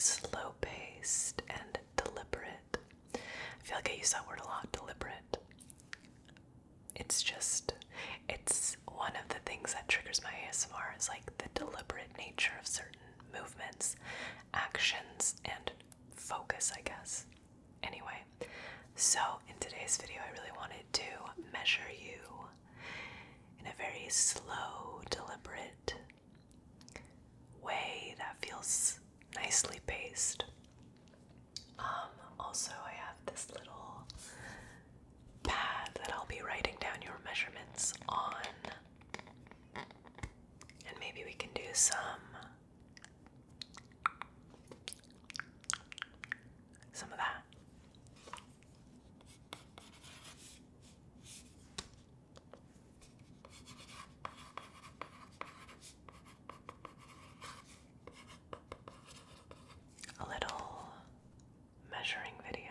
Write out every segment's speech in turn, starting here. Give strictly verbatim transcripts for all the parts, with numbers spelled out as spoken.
slow-paced and deliberate. I feel like I use that word a lot, deliberate. It's just, it's one of the things that triggers my A S M R is like the deliberate nature of certain movements, actions, and focus, I guess. Anyway, so in today's video, I really wanted to measure you in a very slow, deliberate way that feels nicely paced. Um, also, I have this little pad that I'll be writing down your measurements on, and maybe we can do some some of that. A little measuring video.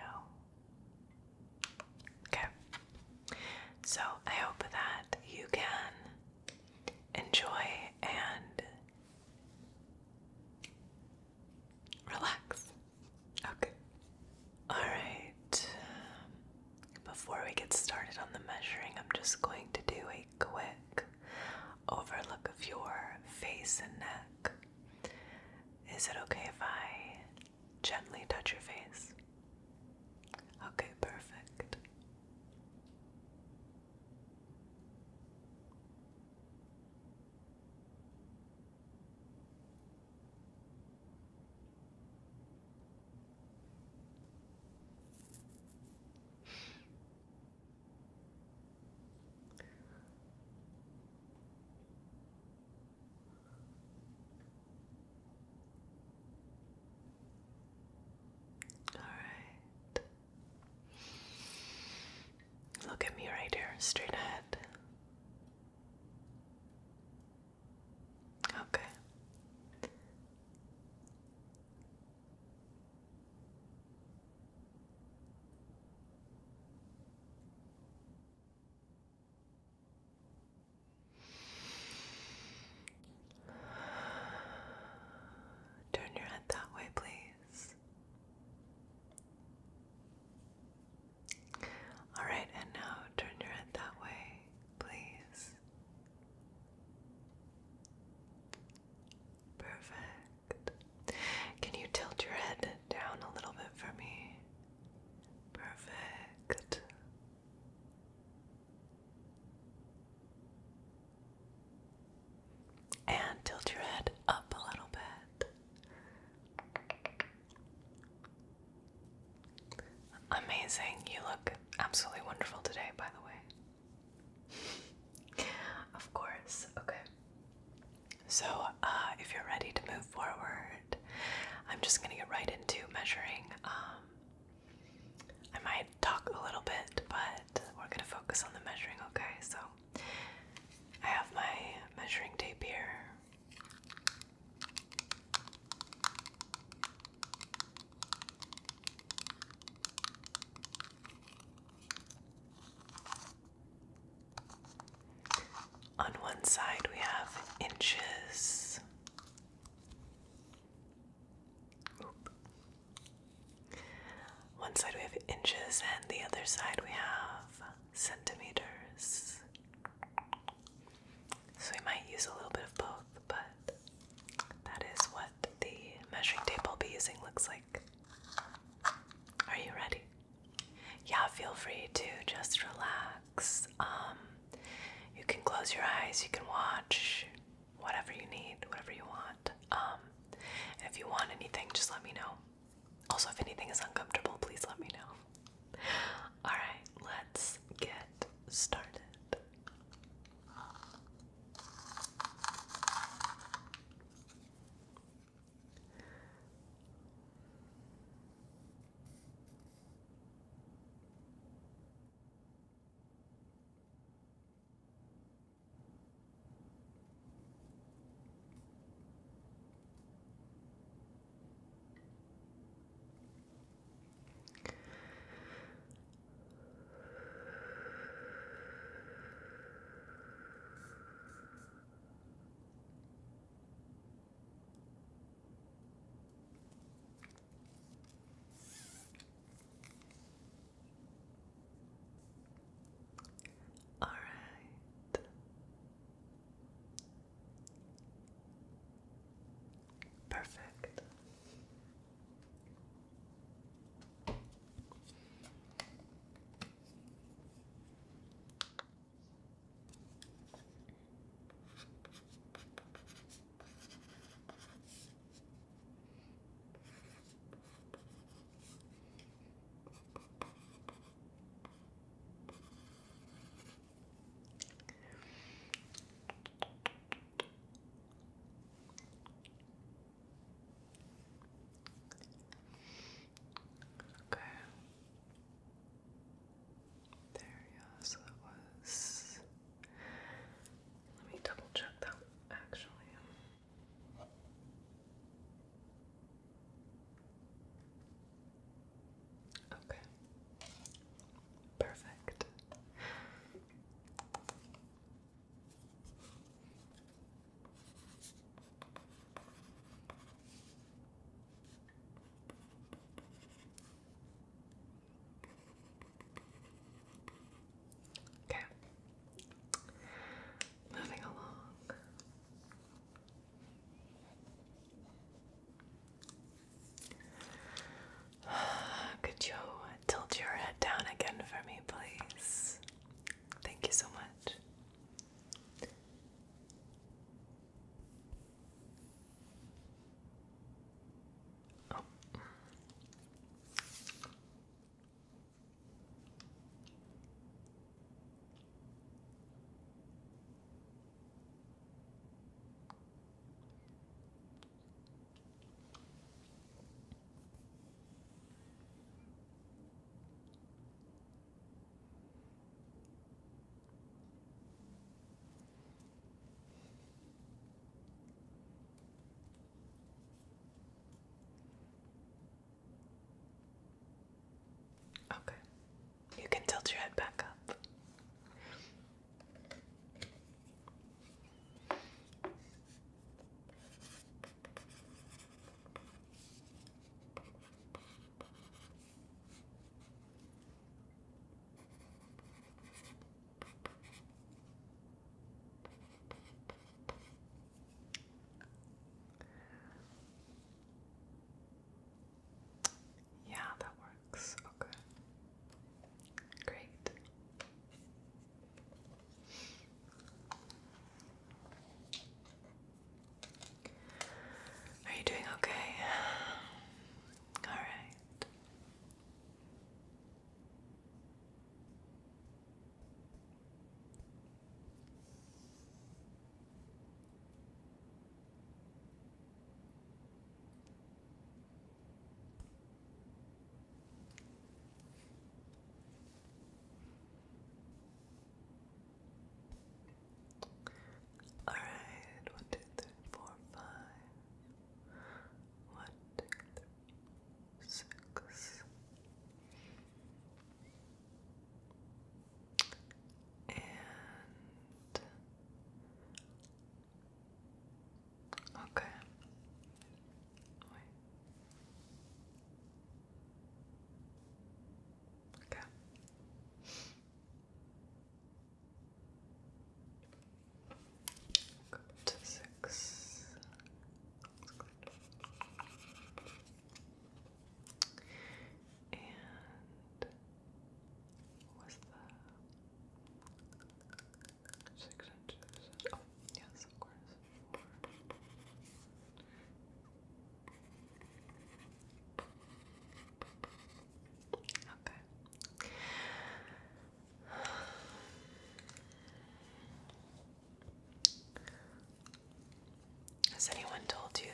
Okay. So I hope that you can enjoy and relax. Okay. Alright. Before we get started on the measuring, I'm just going to do a quick overlook of your face and neck. Is it okay if I gently touch your face? Okay, perfect. Alright. Look at me right here, straight ahead. Okay. Turn your head that way, please. Alright, and now turn your head that way, please. Perfect. Can you tilt your head down a little bit for me? Perfect. And tilt your head up a little bit. Amazing. You look absolutely wonderful today, by the way. Of course. Okay. So, uh, if you're ready to move forward, I'm just gonna get right into measuring. Um, I might talk a little bit, but we're gonna focus on the measuring, okay? So, I have my measuring tape here. On one side we have inches. Oop. One side we have inches and the other side we have centimeters. So we might use a little bit of both, but that is what the measuring tape I'll be using looks like. Are you ready? Yeah, feel free to just relax. Um, you can close your eyes, you can watch whatever you need, whatever you want. Um, and if you want anything, just let me know. Also, if anything is uncomfortable, please let me know. Alright, let's get started.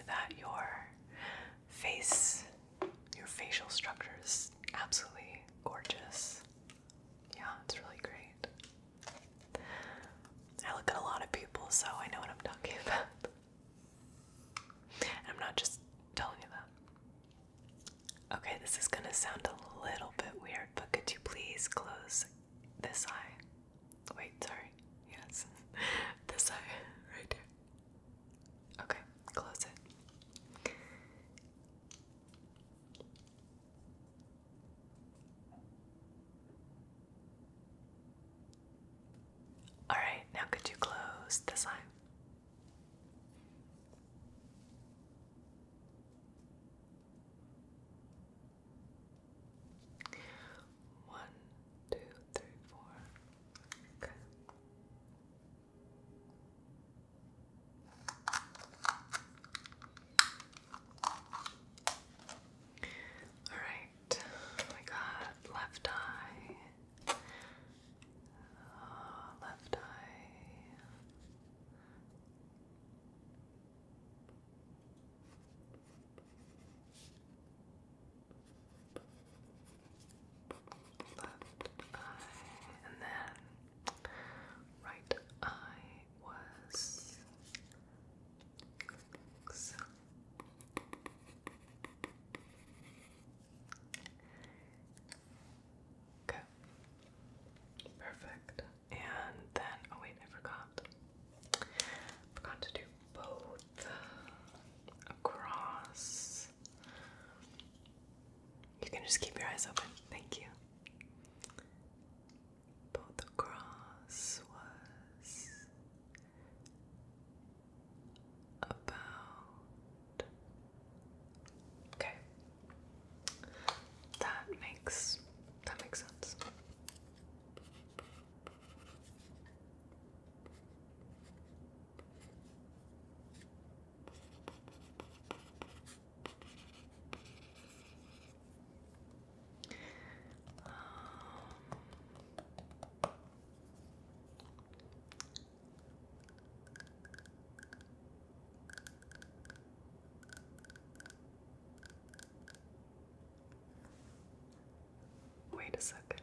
that your face, your facial structure is absolutely gorgeous. Yeah, it's really great. I look at a lot of people, so I know what I'm talking about. And I'm not just telling you that. Okay, this is gonna sound a little bit weird, but could you please close this eye? Wait, sorry. Yes. This eye, right here. Okay, close it. Alright, now could you close this eye? One, two, three, four. Okay. Alright, we got left eye. Uh, left eye. Left eye. And then right eye was so. Okay. Perfect. And then, oh wait, I forgot. Forgot to do both across. You can just keep your eyes open. Thank you. Both across was about. Okay. That makes that makes sense. Wait a second.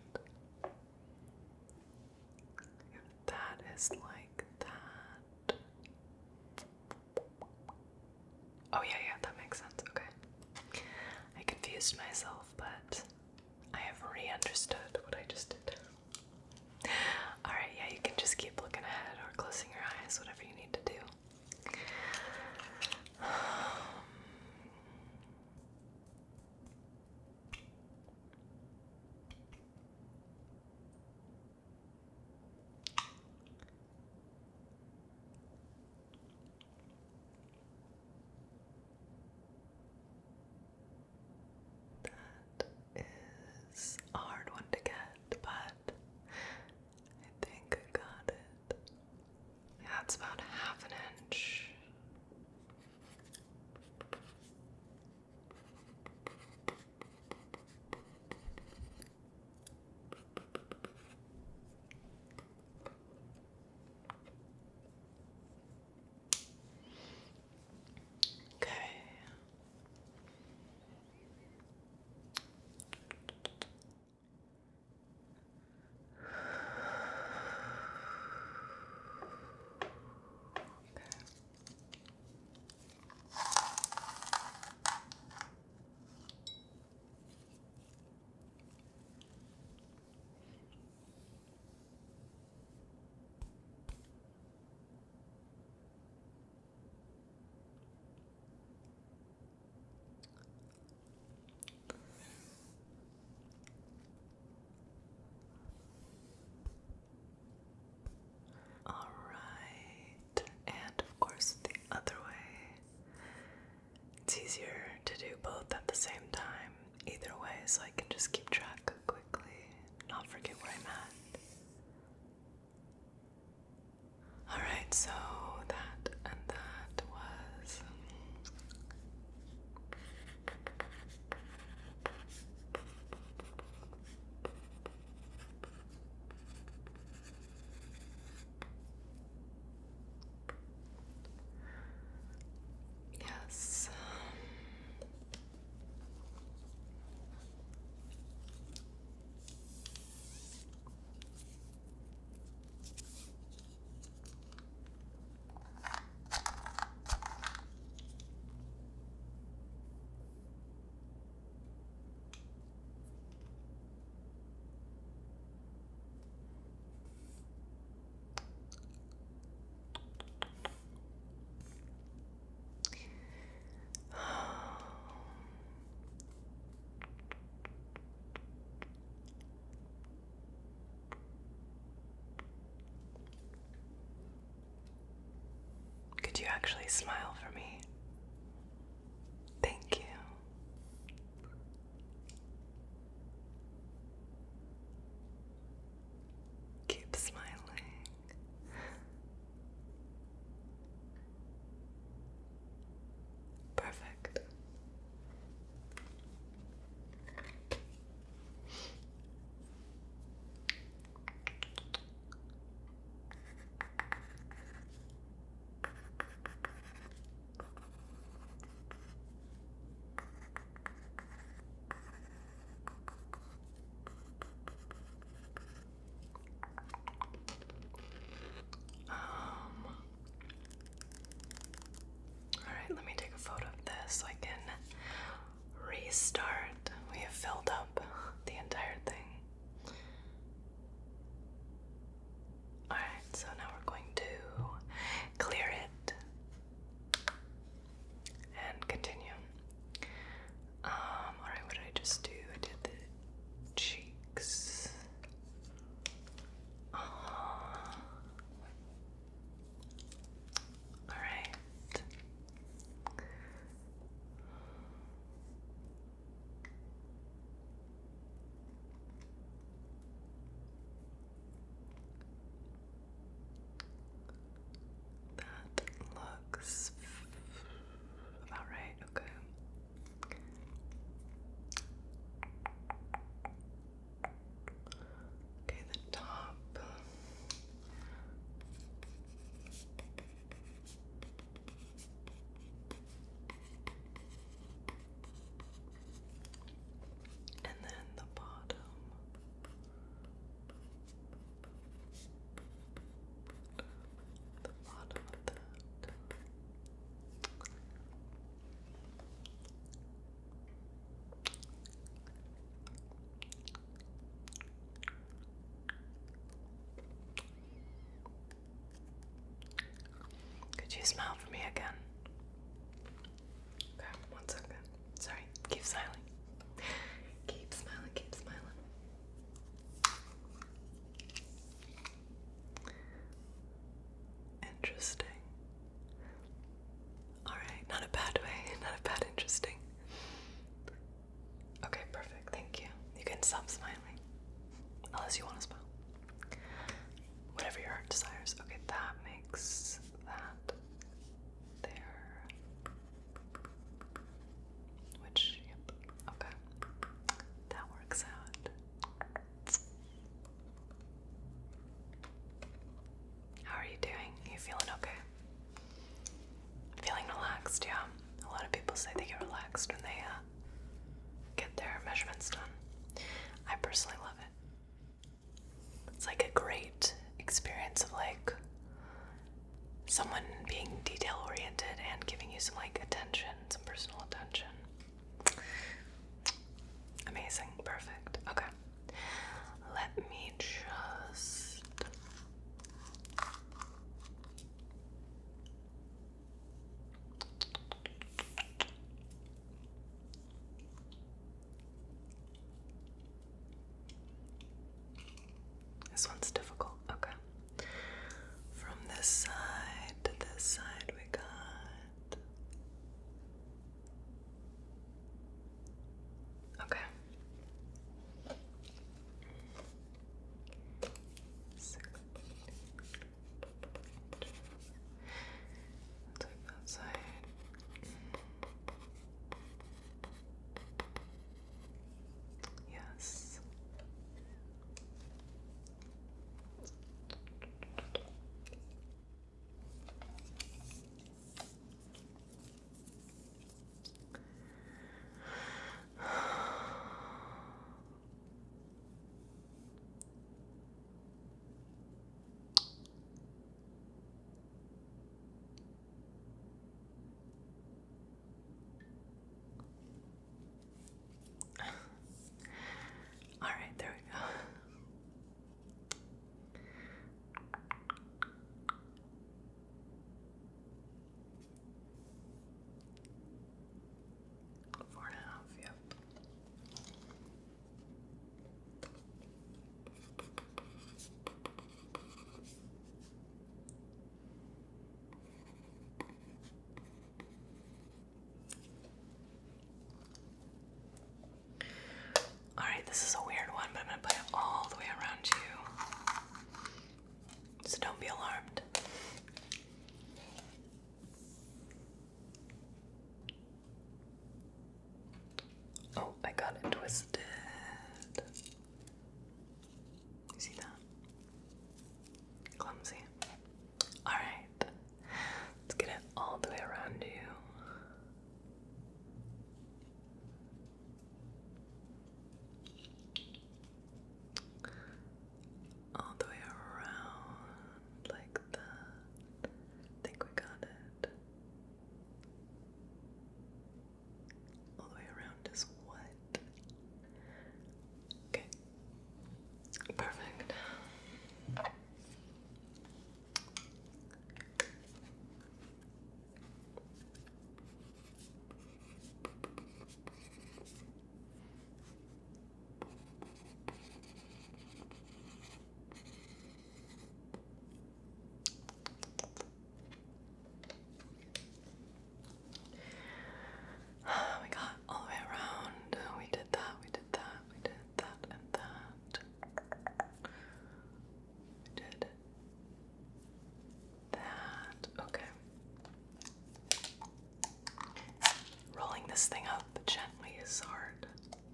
If that is like that. Oh, yeah, yeah, that makes sense. Okay. I confused myself, but I have re understood what I just did. Alright, yeah, you can just keep looking ahead or closing your eyes, whatever you need to do. That is a hard one to get, but I think I got it. Yeah, it's about half an inch. Okay. Alright, and of course the other way. It's easier to do both at the same time, either way, so I can just keep track quickly, not forget where I'm at. Alright, so that and that was. Yes. actually smile for me. Thank you. Keep smiling. Perfect. Alright, let me take a photo of this so I can restart. We have filled up the entire thing. Alright, so now we're going to clear it and continue. Um, alright, what did I just do? I did the cheeks. Uh, alright. That looks about right, okay. Okay, the top. And then the bottom. The bottom of that. Could you smile for me again? Okay, one second. Sorry, keep smiling. Keep smiling, keep smiling. Interesting. Alright, not a bad way, not a bad interesting. Okay, perfect, thank you. You can stop smiling. Unless you want to smile. Whatever your heart desires. Okay, that makes that there. Which, yep, okay. That works out. How are you doing? You feeling okay? Feeling relaxed, yeah. A lot of people say they get relaxed when they uh, get their measurements done. I personally love it. It's like a great experience of like someone being detail oriented and giving you some like attention, some personal attention. Amazing, perfect. Okay. Let me just This one's difficult. Okay. From this side to this side, we got. Okay. Take that side. Yes. twisted. You see that? Clumsy. Alright. Let's get it all the way around you. All the way around like that. I think we got it. All the way around is what? Okay. Perfect. We got all the way around. We did that, we did that, we did that, and that. We did that. Okay. Rolling this thing up gently is hard.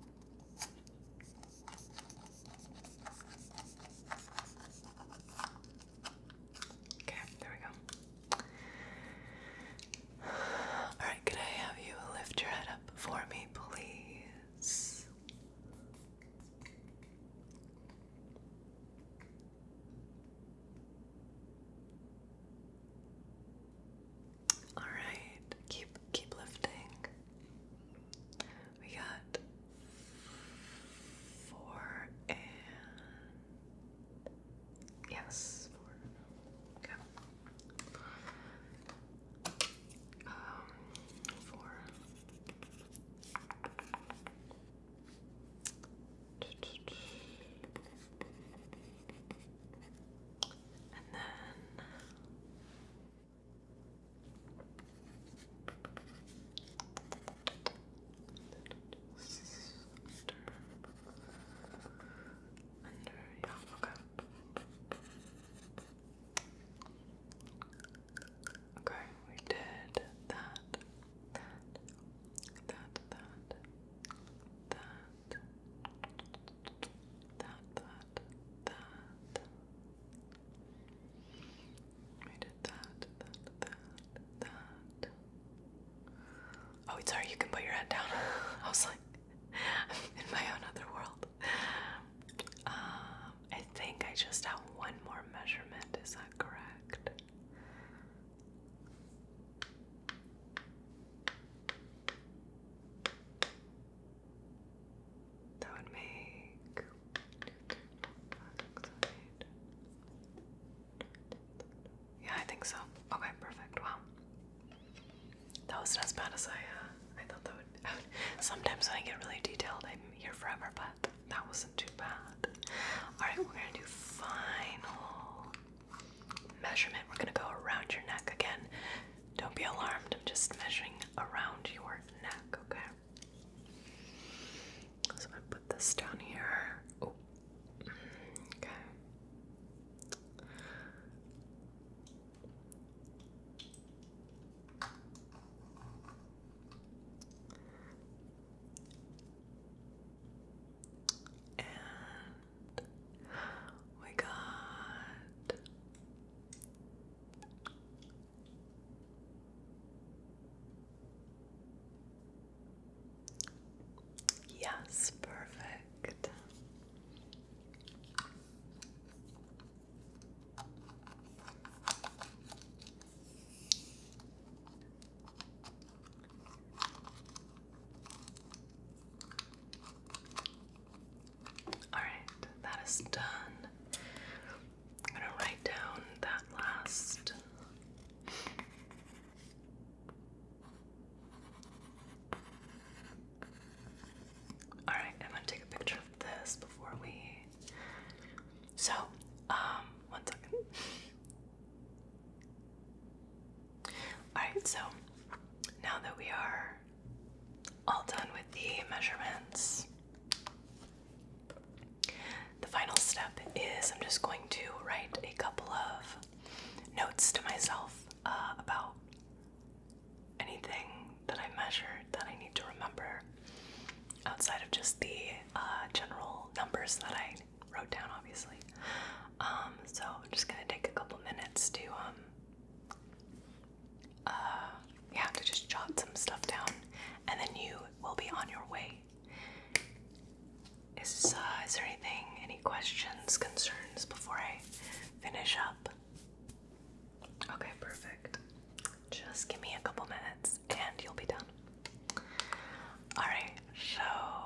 Okay, there we go. Alright, could I have you lift your head up for me, please? Alright, keep keep lifting. We got four and yes, four. Okay. Um, four. And then under, under, yeah, okay. Okay, we did that, that, that, that, that, that, that, that. We did that, that, that, that. Oh, it's alright, you can put your head down. I was like, I'm in my own other world. Um, I think I just have one more measurement, is that correct? That would make yeah, I think so. Okay, perfect. Wow. That wasn't as bad as I uh I thought that would, I would sometimes when I get really detailed I'm here forever, but that wasn't too bad. Alright, we're gonna do final measurement. We're gonna go around your neck again. Don't be alarmed, I'm just measuring around your neck, okay? So I'm gonna put this down here. Oh, okay. And we got yes, perfect. Alright, that is done. I'm gonna write down that last. Alright, I'm gonna take a picture of this before we. So, um, one second. Alright, so now that we are all done with the measurements, the final step is I'm just going to write a couple of notes to myself uh, about anything that I measured that I need to remember outside of just the numbers that I wrote down, obviously. Um, so I'm just gonna take a couple minutes to um, uh, yeah, to just jot some stuff down, and then you will be on your way. Is uh, is there anything, any questions, concerns before I finish up? Okay, perfect. Just give me a couple minutes and you'll be done. Alright, so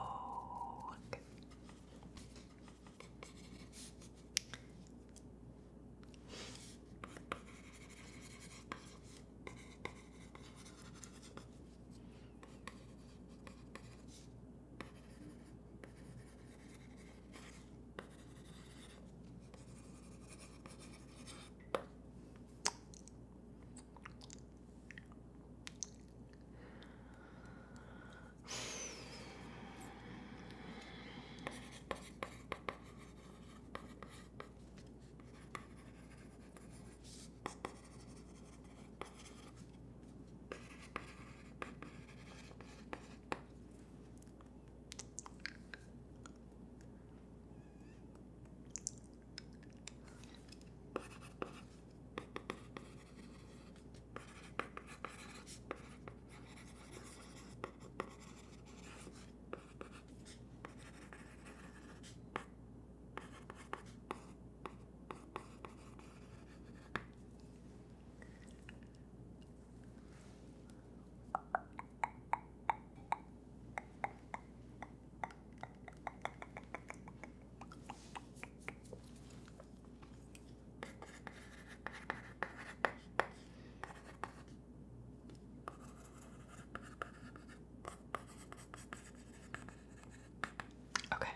okay,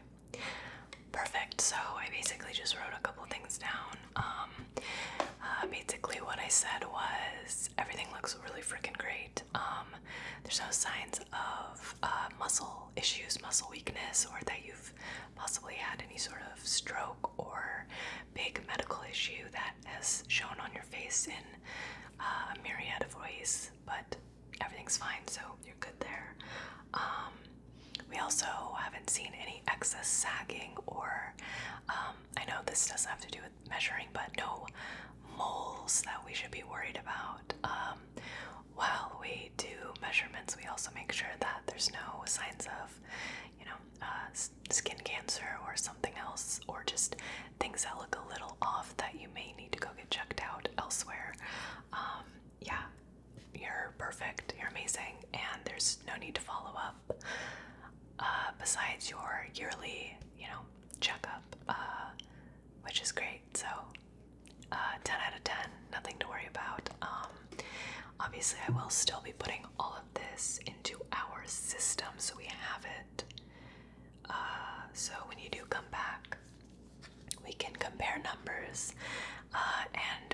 perfect. So I basically just wrote a couple things down. Um, uh, basically what I said was everything looks really freaking great. Um, there's no signs of uh, muscle issues, muscle weakness, or that you've possibly had any sort of stroke or big medical issue that has shown on your face in uh, a myriad of ways, but everything's fine, so you're good there. Um, we also haven't seen any excess sagging or, um, I know this doesn't have to do with measuring, but no moles that we should be worried about. Um, while we do measurements, we also make sure that there's no signs of, you know, uh, skin cancer or something else, or just things that look a little off that you may need to go get checked out elsewhere. Um, yeah, you're perfect, you're amazing, and there's no need to follow up. Uh, besides your yearly, you know, checkup, uh, which is great. So, uh, ten out of ten, nothing to worry about. Um, obviously, I will still be putting all of this into our system, so we have it. Uh, so when you do come back, we can compare numbers uh, and